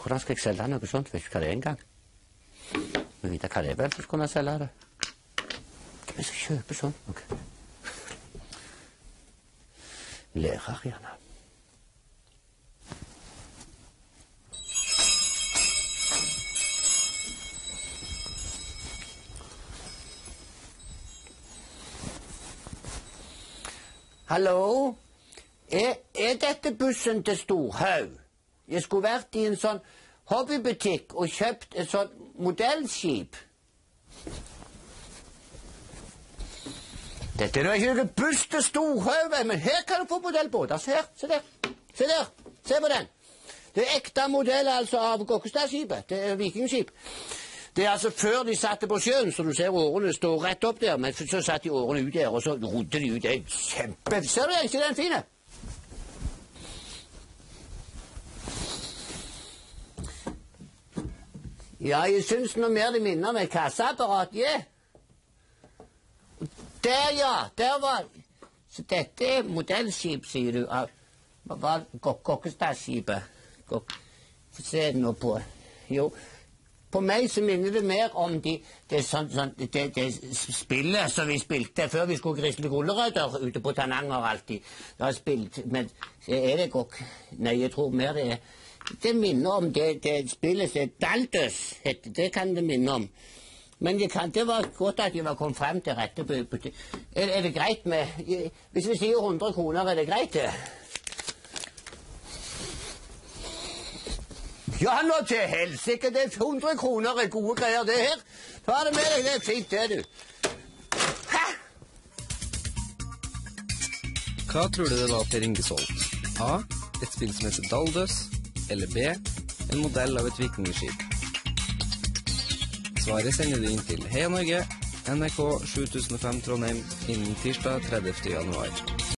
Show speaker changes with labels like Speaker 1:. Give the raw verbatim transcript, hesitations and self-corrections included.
Speaker 1: Hvordan skal jeg selge noe sånt? Vet ikke hva det er engang. Men vite hva det er vel, så skal jeg selge det. Hvem er det som kjøper sånt noe? Lærer, gjerne. Hallo? Er, er dette bussen til Storhaug? Jeg skulle vært i en sånn hobbybutikk og kjøpt et sånt modellskip. Dette er jo ikke noe buss til Storhaug, men her kan du få modellbåter. Se her, se der, se der, se på den. Det er ekte modell altså av Gokkestadskipet, det er vikingskip. Det er altså før de satte på sjøen, så du ser årene står rett opp der, men så satt de årene ut der, og så rodde de ut. Det er kjempe... Ser du ikke den fine? Ja, jeg synes noe mer det minner om et kasseapparat, ja. Der, ja, der var... Så dette er modellskip, sier du, av... Hva var Gokkestadskipet? Gok... Få se det nå på. Jo... På meg så minner det mer om de, det, sånn, sånn, det, det spillet som vi spilte før vi skulle grisle gullerøtter ute på Tananger alltid. Det har spilt, men er det gokk? Nei, jeg tror mer det er. Det minner om det, det spillet som Daldøs heter, det kan det minne om. Men det, kan, det var godt at jeg var kommet frem til rette på, på er, er det greit med, hvis vi sier hundre kroner, er det greit det? Ja, nå til helsike, det er hundre kroner er gode greier, det her. Ta det med deg, det er fint, det, du. Hæ?
Speaker 2: Hva tror du det var Per Inge solgt? A. Et spill som heter Daldøs, eller B. En modell av et vikingskip. Svaret sender du inn til Heia Norge, N R K sju tusen og fem Trondheim, innen tirsdag tredivte januar.